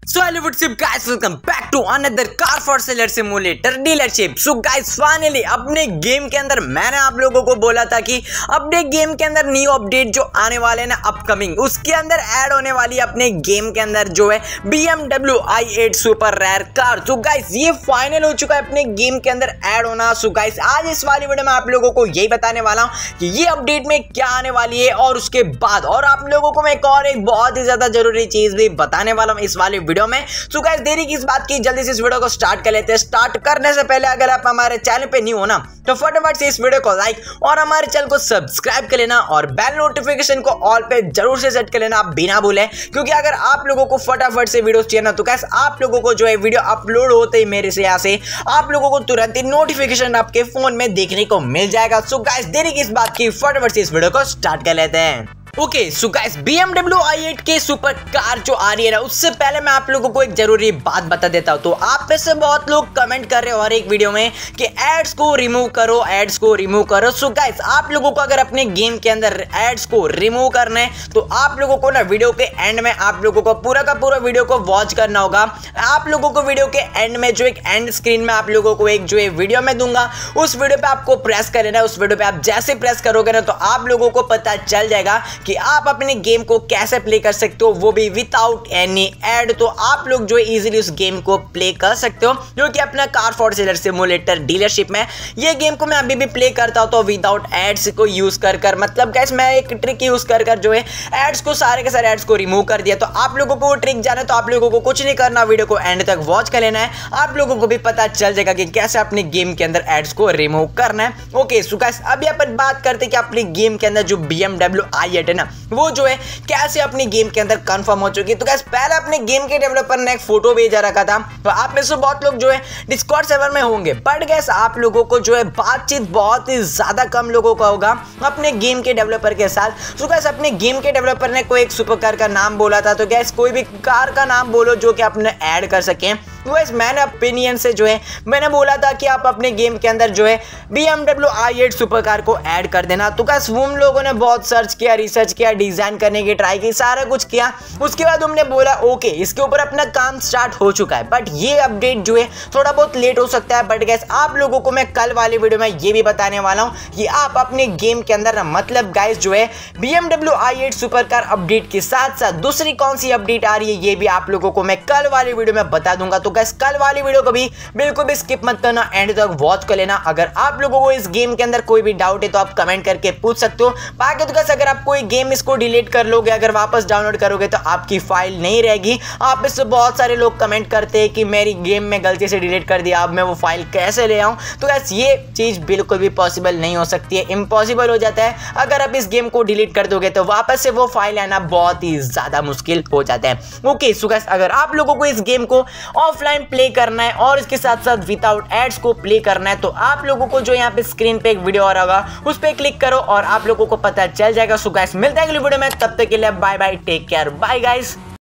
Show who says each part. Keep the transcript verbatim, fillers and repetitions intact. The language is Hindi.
Speaker 1: So hello what's up guys, welcome back to another car for seller simulator dealership. So guys finally अपने गेम के अंदर मैंने आप लोगों को बोला था कि अपने गेम के अंदर न्यू अपडेट जो आने वाले हैं ना अपकमिंग, उसके अंदर ऐड होने वाली अपने गेम के अंदर जो है B M W I eight super rare car. So guys ये फाइनल हो चुका है अपने गेम के अंदर ऐड होना। सो गाइस आज इस वाली वीडियो में आप लोगों को यही बताने वाला हूँ कि ये अपडेट में क्या आने वाली है और उसके बाद और आप लोगों को मैं एक और एक बहुत ही ज्यादा जरूरी चीज भी बताने वाला हूँ इस वाली वीडियो में। सो गाइस देरी किस बात की, जल्दी से इस वीडियो को स्टार्ट कर लेते हैं। स्टार्ट करने से पहले अगर आप हमारे चैनल पे न्यू हो ना तो फटाफट से इस वीडियो को लाइक और हमारे चैनल को सब्सक्राइब कर लेना और बेल नोटिफिकेशन को ऑल पे जरूर से सेट कर लेना आप बिना भूले, क्योंकि अगर आप लोगों को फटाफट से वीडियो चाहिए ना तो गाइस आप लोगों को जो है वीडियो अपलोड होते ही मेरे से यहाँ से आप लोगों को तुरंत ही नोटिफिकेशन आपके फोन में देखने को मिल जाएगा। सो गाइस देरी किस बात की, फटाफट से इस वीडियो को स्टार्ट कर लेते हैं। Okay so guys B M W I eight के सुपर कार जो आ रही है ना, उससे पहले मैं आप लोगों को एक जरूरी बात बता देता हूँ। तो आप में से बहुत लोग कमेंट कर रहे हो हर एक वीडियो में कि एड्स को रिमूव करो, एड्स को रिमूव करो। सो गाइस आप लोगों को अगर अपने गेम के अंदर एड्स को रिमूव करना है तो आप लोगों को ना वीडियो के एंड में आप लोगों को पूरा का पूरा वीडियो को वॉच करना होगा। आप लोगों को वीडियो के एंड में जो एक एंड स्क्रीन में आप लोगों को एक जो है वीडियो में दूंगा, उस वीडियो पे आपको प्रेस कर लेना है। उस वीडियो पे आप जैसे प्रेस करोगे ना तो आप लोगों को पता चल जाएगा कि आप अपने गेम को कैसे प्ले कर सकते हो, वो भी विदाउट एनी एड। तो आप लोग जो इजीली उस गेम को प्ले कर सकते हो, जो कि अपना car for seller simulator dealership में ये गेम को मैं अभी भी प्ले करता हूं तो विदाउट एड्स को यूज कर कर मतलब गाइस मैं एक ट्रिक यूज कर कर जो है एड्स को सारे के सारे एड्स को रिमूव कर दिया। तो आप लोगों को वो ट्रिक जाना तो आप लोगों को कुछ नहीं करना, वीडियो को एंड तक वॉच कर लेना है। आप लोगों को भी पता चल जाएगा कि कैसे अपने गेम के अंदर एड्स को रिमूव करना है। ओके सो गाइस अभी अपन बात करते हैं कि अपने गेम के अंदर जो B M W I eight है ना, वो जो है कैसे अपने गेम के अंदर कंफर्म हो चुकी है। तो गाइस पहले अपने गेम के डेवलपर ने एक फोटो भेजा रखा था, तो आप में से बहुत लोग जो है डिस्कॉर्ड सर्वर में होंगे, बट गाइस आप लोगों को जो है बातचीत बहुत ही ज्यादा कम लोगों का होगा अपने गेम के डेवलपर के साथ। तो गाइस अपने गेम के डेवलपर ने कोई एक सुपर कार का नाम बोला था, तो गाइस कोई भी कार का नाम बोलो जो कि अपने ऐड कर सकें। तो गाइस मैंने ओपिनियन से जो है मैंने बोला था कि आप अपने गेम के अंदर जो है B M W I eight super car को ऐड कर देना। तो गाइस उन लोगों ने बहुत सर्च किया, रिसर्च किया, डिजाइन करने की ट्राई की, सारा कुछ किया। उसके बाद हमने बोला ओके इसके ऊपर अपना काम स्टार्ट हो चुका है, बट ये अपडेट जो है थोड़ा बहुत लेट हो सकता है। बट गाइस आप लोगों को मैं कल वाली वीडियो में ये भी बताने वाला हूँ कि आप अपने गेम के अंदर मतलब गाइस जो है B M W I eight super car update के साथ साथ दूसरी कौन सी अपडेट आ रही है ये भी आप लोगों को मैं कल वाली वीडियो में बता दूंगा। तो गाइस कल वाली वीडियो को भी बिल्कुल भी स्किप मत करना, एंड तक वॉच कर लेना। अगर आप लोगों को इस गेम के अंदर कोई भी डाउट है तो आप कमेंट करके पूछ सकते हो। बाकी तो गाइस अगर आप कोई गेम इसको डिलीट कर लोगे, अगर वापस डाउनलोड करोगे तो आपकी फाइल नहीं रहेगी। आप इससे बहुत सारे लोग कमेंट करते हैं कि मेरी गेम में गलती से डिलीट कर दिया, अब मैं वो फाइल कैसे ले आऊं। तो गाइस ये चीज बिल्कुल भी पॉसिबल नहीं हो सकती है, इम्पॉसिबल हो जाता है। अगर आप इस गेम को डिलीट कर दोगे तो वापस से वो फाइल आना बहुत ही ज्यादा मुश्किल हो जाता है। ओके सो गाइस अगर आप लोगों को इस गेम को ऑफलाइन प्ले करना है और इसके साथ साथ विदाउट एड्स को प्ले करना है तो आप लोगों को जो यहाँ पे स्क्रीन पे एक वीडियो आ रहा होगा उस पर क्लिक करो और आप लोगों को पता चल जाएगा। सो गाइस मिलते हैं अगली वीडियो में, तब तक के लिए bye bye, take care, bye guys.